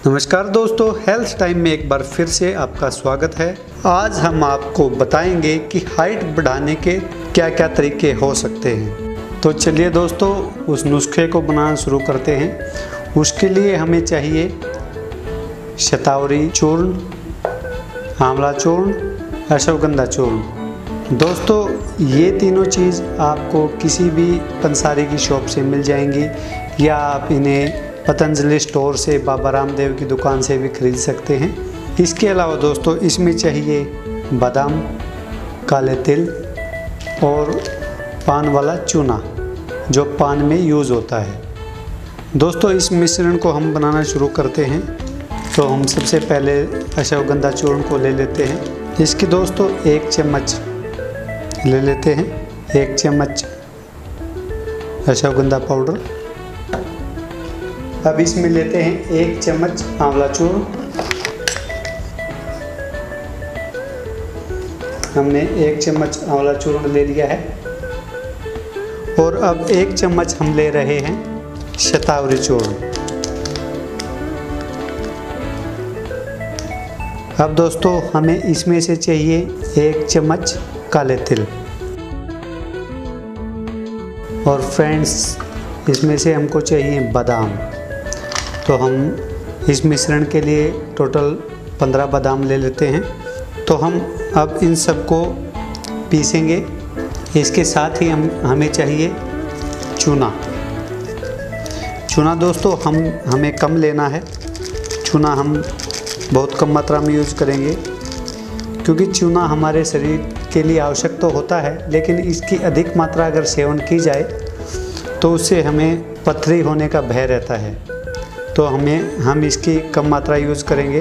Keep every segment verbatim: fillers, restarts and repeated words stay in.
नमस्कार दोस्तों, health time में एक बार फिर से आपका स्वागत है। आज हम आपको बताएंगे कि हाइट बढ़ाने के क्या क्या तरीके हो सकते हैं। तो चलिए दोस्तों, उस नुस्खे को बनाना शुरू करते हैं। उसके लिए हमें चाहिए शतावरी चूर्ण, आंवला चूर्ण, अश्वगंधा चूर्ण। दोस्तों, ये तीनों चीज़ आपको किसी भी पंसारी की शॉप से मिल जाएंगी या आप इन्हें पतंजलि स्टोर से, बाबा रामदेव की दुकान से भी खरीद सकते हैं। इसके अलावा दोस्तों, इसमें चाहिए बादाम, काले तिल और पान वाला चूना जो पान में यूज़ होता है। दोस्तों, इस मिश्रण को हम बनाना शुरू करते हैं। तो हम सबसे पहले अश्वगंधा चूर्ण को ले लेते हैं। इसकी दोस्तों एक चम्मच ले लेते हैं, एक चम्मच अश्वगंधा पाउडर। अब इसमें लेते हैं एक चम्मच आंवला चूर्ण। हमने एक चम्मच आंवला चूर्ण ले लिया है। और अब एक चम्मच हम ले रहे हैं शतावरी चूर्ण। अब दोस्तों, हमें इसमें से चाहिए एक चम्मच काले तिल। और फ्रेंड्स, इसमें से हमको चाहिए बादाम। तो हम इस मिश्रण के लिए टोटल पंद्रह बादाम ले लेते हैं। तो हम अब इन सबको पीसेंगे। इसके साथ ही हम हमें चाहिए चूना। चूना दोस्तों हम हमें कम लेना है। चूना हम बहुत कम मात्रा में यूज़ करेंगे, क्योंकि चूना हमारे शरीर के लिए आवश्यक तो होता है, लेकिन इसकी अधिक मात्रा अगर सेवन की जाए तो उससे हमें पथरी होने का भय रहता है। तो हमें हम इसकी कम मात्रा यूज़ करेंगे।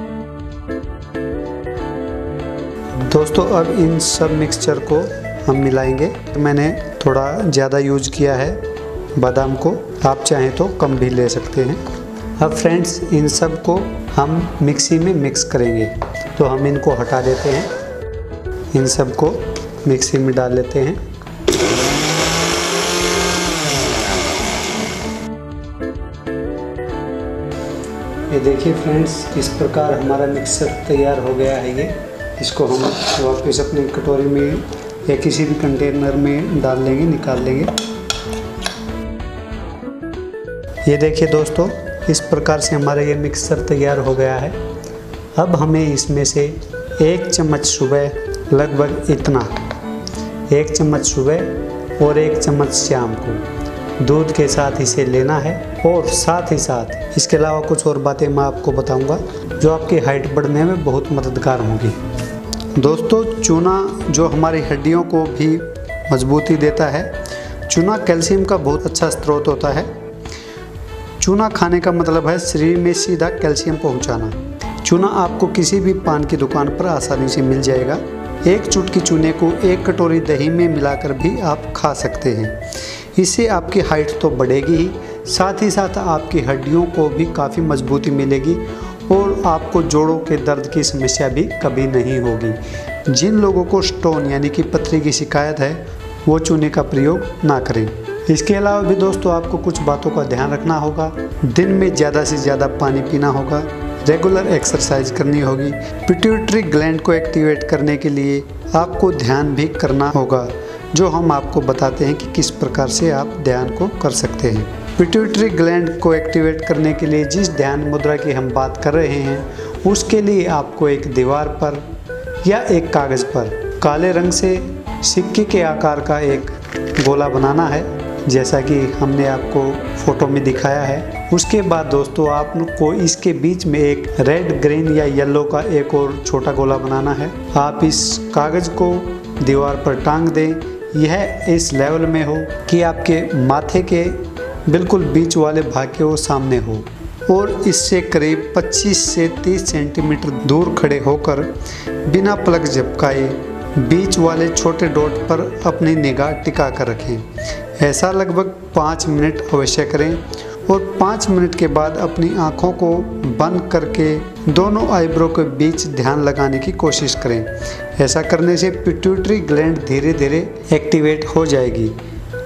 दोस्तों, अब इन सब मिक्सचर को हम मिलाएंगे। मैंने थोड़ा ज़्यादा यूज़ किया है बादाम को, आप चाहें तो कम भी ले सकते हैं। अब फ्रेंड्स, इन सब को हम मिक्सी में मिक्स करेंगे। तो हम इनको हटा देते हैं, इन सब को मिक्सी में डाल लेते हैं। ये देखिए फ्रेंड्स, इस प्रकार हमारा मिक्सर तैयार हो गया है। ये इसको हम वापस अपनी कटोरी में या किसी भी कंटेनर में डाल लेंगे, निकाल लेंगे। ये देखिए दोस्तों, इस प्रकार से हमारा ये मिक्सर तैयार हो गया है। अब हमें इसमें से एक चम्मच सुबह, लगभग इतना, एक चम्मच सुबह और एक चम्मच शाम को दूध के साथ इसे लेना है। और साथ ही साथ इसके अलावा कुछ और बातें मैं आपको बताऊंगा जो आपकी हाइट बढ़ने में बहुत मददगार होंगी। दोस्तों, चूना जो हमारी हड्डियों को भी मजबूती देता है। चूना कैल्शियम का बहुत अच्छा स्रोत होता है। चूना खाने का मतलब है शरीर में सीधा कैल्शियम पहुंचाना। चूना आपको किसी भी पान की दुकान पर आसानी से मिल जाएगा। एक चुटकी चूने को एक कटोरी दही में मिलाकर भी आप खा सकते हैं। इससे आपकी हाइट तो बढ़ेगी ही, साथ ही साथ आपकी हड्डियों को भी काफ़ी मजबूती मिलेगी और आपको जोड़ों के दर्द की समस्या भी कभी नहीं होगी। जिन लोगों को स्टोन यानी कि पथरी की शिकायत है, वो चूने का प्रयोग ना करें। इसके अलावा भी दोस्तों, आपको कुछ बातों का ध्यान रखना होगा। दिन में ज़्यादा से ज़्यादा पानी पीना होगा, रेगुलर एक्सरसाइज करनी होगी। पिट्यूटरी ग्लैंड को एक्टिवेट करने के लिए आपको ध्यान भी करना होगा, जो हम आपको बताते हैं कि किस प्रकार से आप ध्यान को कर सकते हैं। पिट्यूटरी ग्लैंड को एक्टिवेट करने के लिए जिस ध्यान मुद्रा की हम बात कर रहे हैं, उसके लिए आपको एक दीवार पर या एक कागज़ पर काले रंग से सिक्के के आकार का एक गोला बनाना है, जैसा कि हमने आपको फोटो में दिखाया है। उसके बाद दोस्तों, आपको इसके बीच में एक रेड, ग्रीन या येलो का एक और छोटा गोला बनाना है। आप इस कागज़ को दीवार पर टांग दें। यह इस लेवल में हो कि आपके माथे के बिल्कुल बीच वाले भाग के वो सामने हो, और इससे करीब पच्चीस से तीस सेंटीमीटर दूर खड़े होकर बिना पलक झपकाए बीच वाले छोटे डॉट पर अपनी निगाह टिका कर रखें। ऐसा लगभग पाँच मिनट अवश्य करें। और पाँच मिनट के बाद अपनी आँखों को बंद करके दोनों आईब्रो के बीच ध्यान लगाने की कोशिश करें। ऐसा करने से पिट्यूटरी ग्लैंड धीरे धीरे एक्टिवेट हो जाएगी।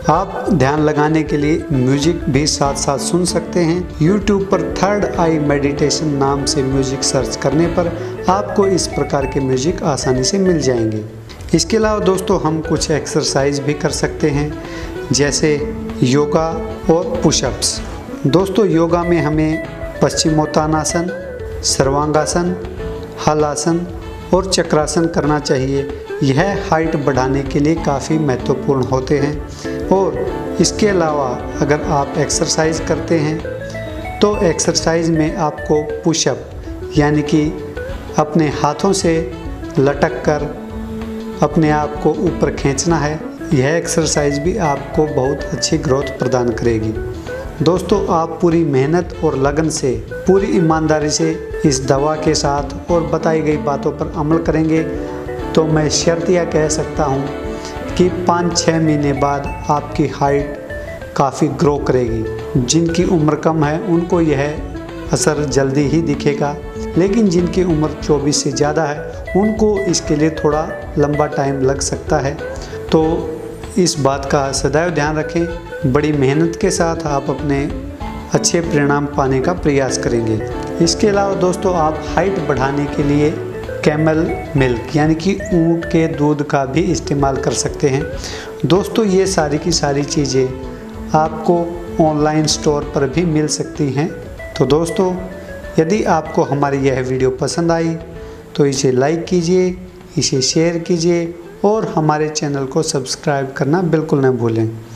आप ध्यान लगाने के लिए म्यूजिक भी साथ साथ सुन सकते हैं। यूट्यूब पर थर्ड आई मेडिटेशन नाम से म्यूजिक सर्च करने पर आपको इस प्रकार के म्यूजिक आसानी से मिल जाएंगे। इसके अलावा दोस्तों हम कुछ एक्सरसाइज भी कर सकते हैं, जैसे योगा और पुशअप्स। दोस्तों योगा में हमें पश्चिमोत्तानासन, सर्वांगासन, हलासन और चक्रासन करना चाहिए। यह हाइट बढ़ाने के लिए काफ़ी महत्वपूर्ण होते हैं। और इसके अलावा अगर आप एक्सरसाइज करते हैं तो एक्सरसाइज में आपको पुशअप यानी कि अपने हाथों से लटक कर अपने आप को ऊपर खींचना है। यह एक्सरसाइज भी आपको बहुत अच्छी ग्रोथ प्रदान करेगी। दोस्तों आप पूरी मेहनत और लगन से, पूरी ईमानदारी से इस दवा के साथ और बताई गई बातों पर अमल करेंगे तो मैं शर्तिया कह सकता हूँ कि पाँच छः महीने बाद आपकी हाइट काफ़ी ग्रो करेगी। जिनकी उम्र कम है उनको यह असर जल्दी ही दिखेगा, लेकिन जिनकी उम्र चौबीस से ज़्यादा है उनको इसके लिए थोड़ा लंबा टाइम लग सकता है। तो इस बात का सदैव ध्यान रखें। बड़ी मेहनत के साथ आप अपने अच्छे परिणाम पाने का प्रयास करेंगे। इसके अलावा दोस्तों आप हाइट बढ़ाने के लिए कैमल मिल्क यानी कि ऊँट के दूध का भी इस्तेमाल कर सकते हैं। दोस्तों ये सारी की सारी चीज़ें आपको ऑनलाइन स्टोर पर भी मिल सकती हैं। तो दोस्तों यदि आपको हमारी यह वीडियो पसंद आई तो इसे लाइक कीजिए, इसे शेयर कीजिए और हमारे चैनल को सब्सक्राइब करना बिल्कुल न भूलें।